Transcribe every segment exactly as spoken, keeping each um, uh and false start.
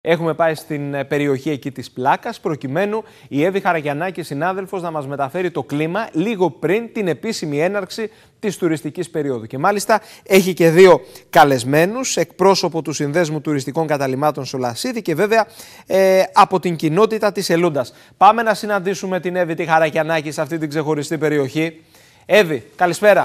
Έχουμε πάει στην περιοχή εκεί της Πλάκας, προκειμένου η Εύη Χαρακιανάκη, συνάδελφος, να μας μεταφέρει το κλίμα λίγο πριν την επίσημη έναρξη της τουριστικής περίοδου. Και μάλιστα έχει και δύο καλεσμένους, εκπρόσωπο του Συνδέσμου Τουριστικών Καταλυμάτων Σολασίδη και βέβαια ε, από την κοινότητα της Ελούντας. Πάμε να συναντήσουμε την Εύη τη Χαρακιανάκη σε αυτή την ξεχωριστή περιοχή. Εύη, καλησπέρα.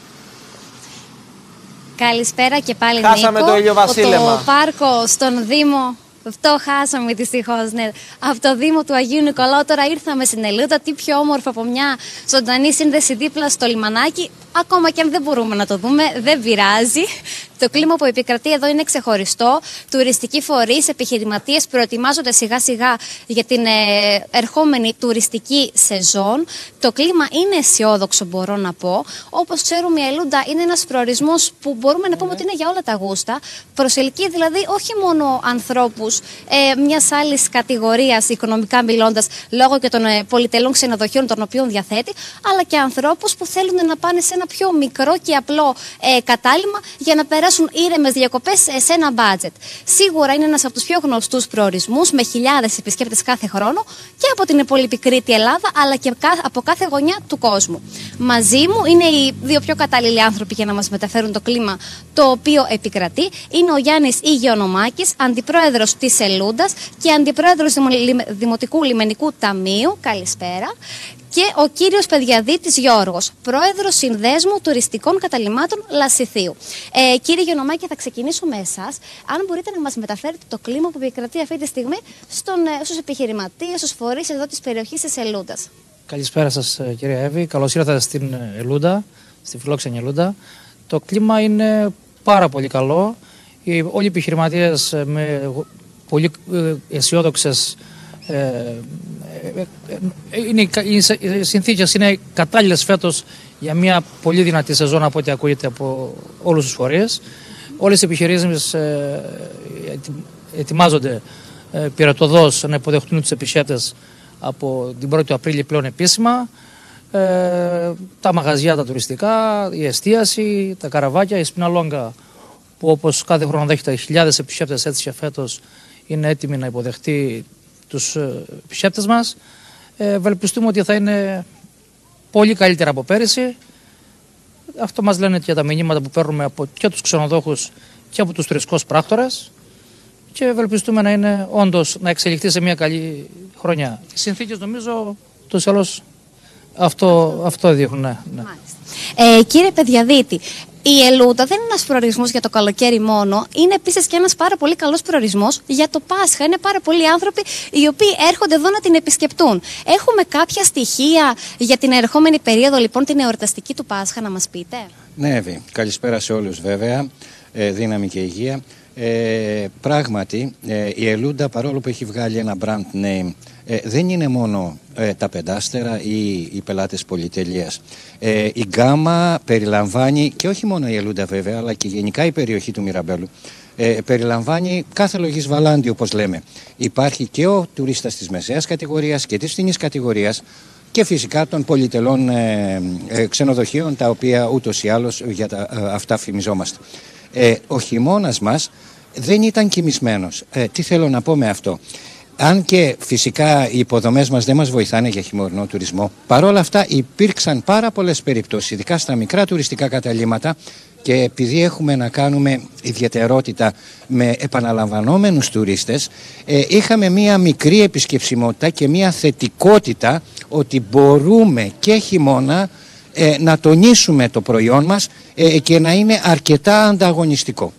Καλησπέρα και πάλι, Χάσαμε Νίκο. το ηλιοβασίλεμα. Το πάρκο στον Δήμο. Αυτό χάσαμε δυστυχώς, ναι. Από το Δήμο του Αγίου Νικολάου τώρα ήρθαμε στην Ελούντα. Τι πιο όμορφο από μια ζωντανή σύνδεση δίπλα στο λιμανάκι. Ακόμα και αν δεν μπορούμε να το δούμε, δεν πειράζει. Το κλίμα που επικρατεί εδώ είναι ξεχωριστό. Τουριστικοί φορείς, επιχειρηματίες προετοιμάζονται σιγά σιγά για την ε, ερχόμενη τουριστική σεζόν. Το κλίμα είναι αισιόδοξο, μπορώ να πω. Όπως ξέρουμε, η Ελούντα είναι ένας προορισμός που μπορούμε να πούμε ότι είναι για όλα τα γούστα. Προσελκύει δηλαδή όχι μόνο ανθρώπους ε, μιας άλλης κατηγορίας, οικονομικά μιλώντας, λόγω και των ε, πολυτελών ξενοδοχείων των οποίων διαθέτει, αλλά και ανθρώπους που θέλουν να πάνε σε ένα πιο μικρό και απλό ε, κατάλημα για να περάσουν ήρεμες διακοπές ε, σε ένα μπάτζετ. Σίγουρα είναι ένας από τους πιο γνωστούς προορισμούς, με χιλιάδες επισκέπτες κάθε χρόνο και από την πολυπικρήτη Ελλάδα, αλλά και από κάθε γωνιά του κόσμου. Μαζί μου είναι οι δύο πιο κατάλληλοι άνθρωποι για να μας μεταφέρουν το κλίμα το οποίο επικρατεί. Είναι ο Γιάννης Υγειονομάκης, αντιπρόεδρος της Ελούντας και αντιπρόεδρος Δημοτικού Λιμενικού Ταμείου. Καλησπέρα. Και ο κύριος Παιδιαδίτης Γιώργος, πρόεδρος Συνδέσμου Τουριστικών Καταλυμάτων Λασιθίου. Ε, κύριε Υγειονομάκη, θα ξεκινήσω με εσάς. Αν μπορείτε να μας μεταφέρετε το κλίμα που επικρατεί αυτή τη στιγμή στον, στους επιχειρηματίες, στους φορείς εδώ της περιοχής της Ελούντας. Καλησπέρα σας, κυρία Εύη. Καλώς ήρθατε στην Ελούντα, στη φιλόξενη Ελούντα. Το κλίμα είναι πάρα πολύ καλό. Οι, όλοι οι επιχειρηματίες με πολύ αισιόδοξες Ε, είναι, οι συνθήκες είναι κατάλληλες φέτος για μια πολύ δυνατή σεζόν από ό,τι ακούγεται από όλους τους φορείς. Όλες οι επιχειρήσεις ε, ετοιμάζονται ε, πυρετωδώς να υποδεχτούν τους επισκέπτες από την πρώτη του Απρίλη πλέον επίσημα. Ε, τα μαγαζιά τα τουριστικά, η εστίαση, τα καραβάκια, η Σπιναλόγκα που όπως κάθε χρόνο δέχεται χιλιάδες επισκέπτες, έτσι και φέτος είναι έτοιμη να υποδεχτεί τους επισκέπτες μας. Ε, ευελπιστούμε ότι θα είναι πολύ καλύτερα από πέρυσι. Αυτό μας λένε και τα μηνύματα που παίρνουμε από και τους ξενοδόχους και από τους τουριστικούς πράκτορες και ευελπιστούμε να είναι όντως να εξελιχθεί σε μια καλή χρονιά. Οι συνθήκες νομίζω τους άλλους αυτό, αυτό δείχνουν. Ναι, ναι. Ε, κύριε Παιδιαδίτη, η Ελούντα δεν είναι ένας προορισμός για το καλοκαίρι μόνο. Είναι επίσης και ένας πάρα πολύ καλός προορισμός για το Πάσχα. Είναι πάρα πολλοί άνθρωποι οι οποίοι έρχονται εδώ να την επισκεπτούν. Έχουμε κάποια στοιχεία για την ερχόμενη περίοδο, λοιπόν, την εορταστική του Πάσχα, να μας πείτε? Ναι, Εύη. Καλησπέρα σε όλους, βέβαια. Ε, δύναμη και υγεία. Ε, πράγματι, ε, η Ελούντα, παρόλο που έχει βγάλει ένα brand name, ε, δεν είναι μόνο ε, τα πεντάστερα ή οι πελάτες πολυτελείας. Ε, η γκάμα περιλαμβάνει, και όχι μόνο η Ελούντα βέβαια, αλλά και γενικά η περιοχή του Μιραμπέλου, ε, περιλαμβάνει κάθε λογής βαλάντι, όπως λέμε. Υπάρχει και ο τουρίστας της μεσαίας κατηγορίας και της φθηνής κατηγορίας και φυσικά των πολυτελών ε, ε, ξενοδοχείων, τα οποία ούτως ή άλλως για τα, ε, αυτά φημιζόμαστε. Ε, ο χειμώνας μας δεν ήταν κοιμισμένος. Ε, τι θέλω να πω με αυτό? Αν και φυσικά οι υποδομές μας δεν μας βοηθάνε για χειμωρινό τουρισμό, παρόλα αυτά υπήρξαν πάρα πολλές περιπτώσεις, ειδικά στα μικρά τουριστικά καταλύματα, και επειδή έχουμε να κάνουμε ιδιαιτερότητα με επαναλαμβανόμενους τουρίστες, ε, είχαμε μία μικρή επισκεψιμότητα και μία θετικότητα ότι μπορούμε και χειμώνα ε, να τονίσουμε το προϊόν μας ε, και να είναι αρκετά ανταγωνιστικό.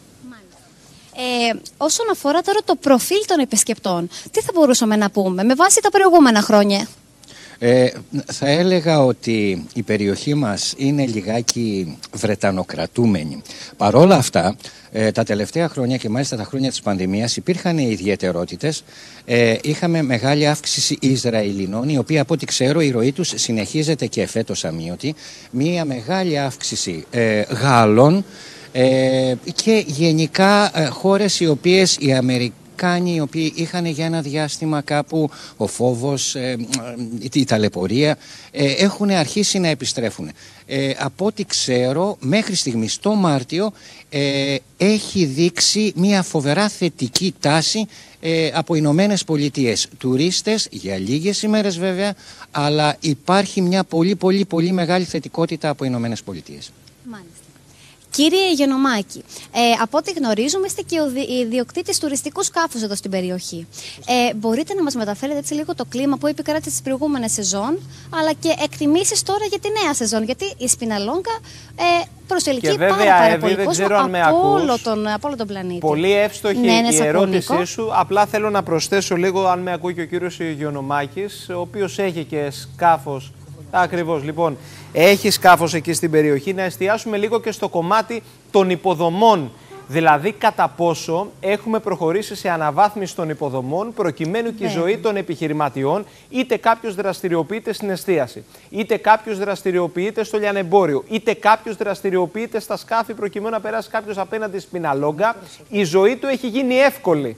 Ε, όσον αφορά τώρα το προφίλ των επισκεπτών, τι θα μπορούσαμε να πούμε με βάση τα προηγούμενα χρόνια? Ε, θα έλεγα ότι η περιοχή μας είναι λιγάκι βρετανοκρατούμενη. Παρόλα αυτά, ε, τα τελευταία χρόνια και μάλιστα τα χρόνια της πανδημίας υπήρχαν ιδιαιτερότητες. Ε, είχαμε μεγάλη αύξηση Ισραηλινών, η οποία από ό,τι ξέρω η ροή τους συνεχίζεται και εφέτος αμείωτη. Μία μεγάλη αύξηση ε, Γάλλων, Ε, και γενικά ε, χώρες οι οποίες οι Αμερικανοί Βαλκάνοι, οι οποίοι είχαν για ένα διάστημα κάπου ο φόβος, ε, η ταλαιπωρία, ε, έχουν αρχίσει να επιστρέφουν. Ε, από ό,τι ξέρω, μέχρι στιγμής το Μάρτιο ε, έχει δείξει μια φοβερά θετική τάση ε, από Ηνωμένες Πολιτείες. Τουρίστες, για λίγες ημέρες βέβαια, αλλά υπάρχει μια πολύ πολύ πολύ μεγάλη θετικότητα από Ηνωμένες Πολιτείες. Μάλιστα. Κύριε Γενομάκη, ε, από ό,τι γνωρίζουμε, είστε και ο ιδιοκτήτης τουριστικού σκάφους εδώ στην περιοχή. Ε, μπορείτε να μας μεταφέρετε έτσι λίγο το κλίμα που επικράτησε τις προηγούμενες σεζόν, αλλά και εκτιμήσεις τώρα για τη νέα σεζόν, γιατί η Σπιναλόγκα ε, προσελκύει και βέβαια, πάρα, πάρα Εύη, πολύ δεν κόσμο ξέρω αν με από, ακούς. όλο τον, από όλο τον πλανήτη. Πολύ εύστοχη ναι, ναι, η ερώτησή ακούνικο. σου. Απλά θέλω να προσθέσω λίγο, αν με ακούει και ο κύριος Υγειονομάκης, ο οποίος έχει και σκάφος. Ακριβώς, λοιπόν, έχει σκάφος εκεί στην περιοχή. Να εστιάσουμε λίγο και στο κομμάτι των υποδομών. Δηλαδή, κατά πόσο έχουμε προχωρήσει σε αναβάθμιση των υποδομών, προκειμένου και η ζωή των επιχειρηματιών, είτε κάποιος δραστηριοποιείται στην εστίαση, είτε κάποιος δραστηριοποιείται στο λιανεμπόριο, είτε κάποιος δραστηριοποιείται στα σκάφη, προκειμένου να περάσει κάποιος απέναντι στην Σπιναλόγκα, η ζωή του έχει γίνει εύκολη.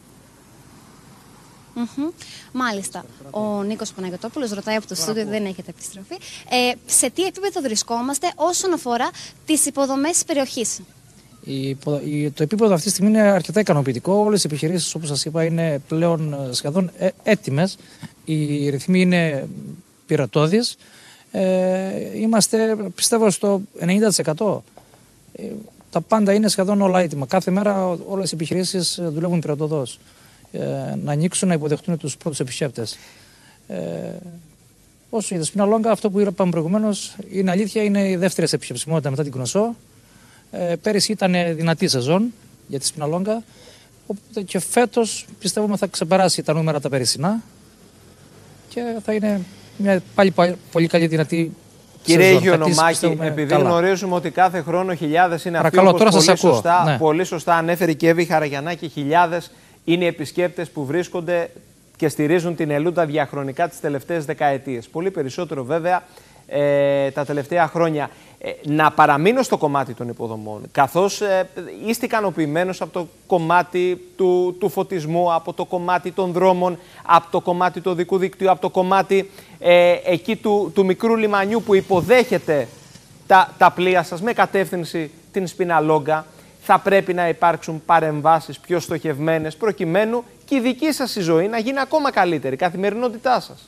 Mm-hmm. Μάλιστα. Ο Νίκος Παναγιωτόπουλος ρωτάει από το στούντιο, δεν έχετε επιστροφή. Ε, σε τι επίπεδο βρισκόμαστε όσον αφορά τις υποδομές της περιοχής? Η, το επίπεδο αυτή τη στιγμή είναι αρκετά ικανοποιητικό. Όλες οι επιχειρήσεις, όπως σας είπα, είναι πλέον σχεδόν έτοιμες. Οι ρυθμοί είναι πειρατώδεις. Ε, είμαστε, πιστεύω, στο ενενήντα τοις εκατό. Ε, τα πάντα είναι σχεδόν όλα έτοιμα. Κάθε μέρα όλες οι επιχειρήσεις δουλεύουν πειρατωδώς. Ε, να ανοίξουν, να υποδεχτούν τους πρώτους επισκέπτες. Ε, όσο για τη Σπιναλόγκα, αυτό που είπαμε προηγουμένως είναι αλήθεια, είναι η δεύτερη σε επισκεψιμότητα μετά την Κνωσό. Ε, πέρυσι ήταν δυνατή σεζόν για τη Σπιναλόγκα, οπότε και φέτος πιστεύουμε θα ξεπεράσει τα νούμερα τα περσινά και θα είναι μια πάλι, πάλι πολύ καλή δυνατή. Κύριε Υγειονομάκη, επειδή καλά. γνωρίζουμε ότι κάθε χρόνο χιλιάδες είναι αυτοί, όπως πολύ σωστά, ναι. πολύ σωστά ανέφερε και η Εύη Χαραγιαννάκη, χιλιάδες είναι οι επισκέπτες που βρίσκονται και στηρίζουν την Ελούντα διαχρονικά τις τελευταίες δεκαετίες. Πολύ περισσότερο βέβαια ε, τα τελευταία χρόνια. Ε, να παραμείνω στο κομμάτι των υποδομών, καθώς ε, είστε ικανοποιημένος από το κομμάτι του, του φωτισμού, από το κομμάτι των δρόμων, από το κομμάτι του οδικού δικτύου, από το κομμάτι ε, εκεί του, του μικρού λιμανιού που υποδέχεται τα, τα πλοία σας με κατεύθυνση την Σπιναλόγκα. Θα πρέπει να υπάρξουν παρεμβάσεις πιο στοχευμένες, προκειμένου και η δική σας η ζωή να γίνει ακόμα καλύτερη, η καθημερινότητά σας.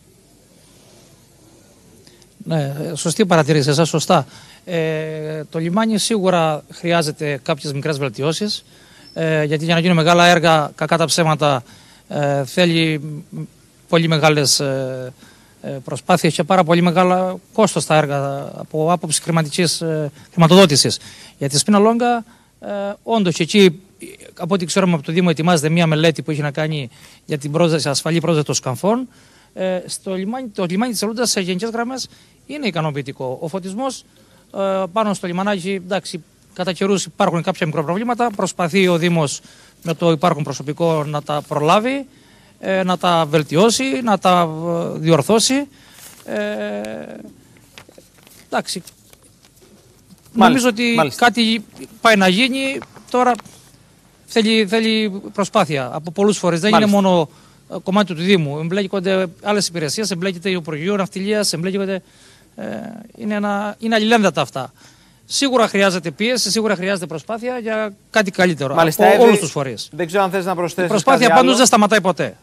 Ναι, σωστή παρατηρήση εσάς, σωστά. Ε, το λιμάνι σίγουρα χρειάζεται κάποιες μικρές βελτιώσεις, ε, γιατί για να γίνουν μεγάλα έργα, κακά τα ψέματα, ε, θέλει πολύ μεγάλες ε, προσπάθειες και πάρα πολύ μεγάλα κόστος τα έργα από άποψη χρηματικής ε, χρηματοδότησης. Για τη Σπιναλόγκα, ε, όντως και εκεί, από ό,τι ξέρουμε από το Δήμο, ετοιμάζεται μια μελέτη που έχει να κάνει για την πρόσδεση, ασφαλή πρόσδεση των σκαφών. Ε, στο λιμάνι, το λιμάνι της Ελούντας σε γενικές γραμμές είναι ικανοποιητικό. Ο φωτισμός ε, πάνω στο λιμανάκι, εντάξει, κατά καιρούς υπάρχουν κάποια μικροπροβλήματα. Προσπαθεί ο Δήμος με το υπάρχον προσωπικό να τα προλάβει, ε, να τα βελτιώσει, να τα ε, διορθώσει. Ε, εντάξει. Μάλιστα, νομίζω ότι μάλιστα. κάτι πάει να γίνει. Τώρα θέλει, θέλει προσπάθεια από πολλούς φορές. Δεν μάλιστα. είναι μόνο κομμάτι του Δήμου. Εμπλέκονται άλλες υπηρεσίες, εμπλέκεται το Υπουργείο Ναυτιλίας, εμπλέκονται. Ε, είναι, ένα, είναι αλληλένδετα αυτά. Σίγουρα χρειάζεται πίεση, σίγουρα χρειάζεται προσπάθεια για κάτι καλύτερο. Μάλιστα, από όλους τους φορείς. Δεν ξέρω αν θες να προσθέσεις. Η προσπάθεια πάντως δεν σταματάει ποτέ.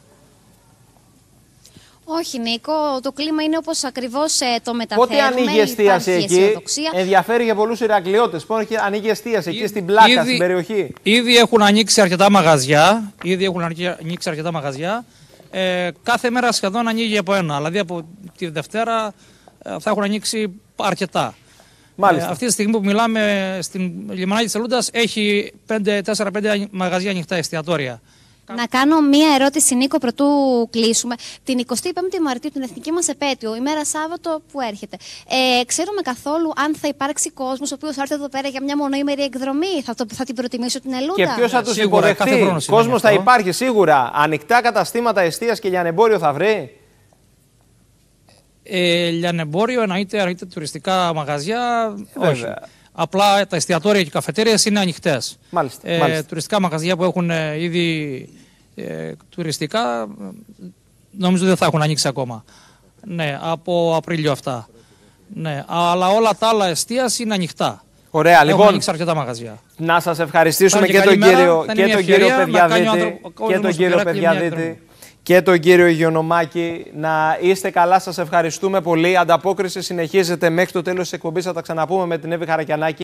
Όχι, Νίκο, το κλίμα είναι όπως ακριβώς ε, το μεταφέρουμε. Πότε ανοίγει η εστίαση εκεί, ενδιαφέρει για πολλούς Ηρακλειώτες. Πότε ανοίγει η εστίαση εκεί στην Πλάκα, ήδη, στην περιοχή. Ήδη έχουν ανοίξει αρκετά μαγαζιά. Ήδη έχουν ανοίξει αρκετά μαγαζιά. Ε, κάθε μέρα σχεδόν ανοίγει από ένα. Δηλαδή από τη Δευτέρα ε, θα έχουν ανοίξει αρκετά. Ε, αυτή τη στιγμή που μιλάμε στην λιμανάκι της Ελούντας έχει τέσσερα πέντε μαγαζιά ανοιχτά, εστιατόρια. Να κάνω μία ερώτηση, Νίκο, πρωτού κλείσουμε. Την εικοστή πέμπτη Μαρτίου, την εθνική μας επέτειο, ημέρα Σάββατο που έρχεται, ε, ξέρουμε καθόλου αν θα υπάρξει κόσμος ο οποίος θα έρθει εδώ πέρα για μια μονοήμερη εκδρομή? Θα, το, θα την προτιμήσω την Ελούντα? Και ποιος θα τους υποδεχτεί? Κόσμος θα υπάρχει σίγουρα. Ανοιχτά καταστήματα εστίας και λιανεμπόριο θα βρει? Ε, λιανεμπόριο εννοείται, εννοείται τουριστικά μαγαζιά. Όχι. Απλά τα εστιατόρια και οι καφετέριες είναι ανοιχτές. Μάλιστα, ε, μάλιστα. Τουριστικά μαγαζιά που έχουν ε, ήδη Ε, τουριστικά νομίζω δεν θα έχουν ανοίξει ακόμα. Ναι, από Απρίλιο αυτά. Ναι, αλλά όλα τα άλλα εστίαση είναι ανοιχτά. Ωραία, Έχουν λοιπόν. ανοίξει αρκετά μαγαζιά. Να σας ευχαριστήσουμε και, και τον κύριο, και τον κύριο Παιδιαδίτη και τον κύριο Παιδιαδίτη και τον κύριο Υγειονομάκη. Να είστε καλά, σας ευχαριστούμε πολύ. Ανταπόκριση συνεχίζεται μέχρι το τέλος της εκπομπής. Θα τα ξαναπούμε με την Εύη Χαρακιανάκη.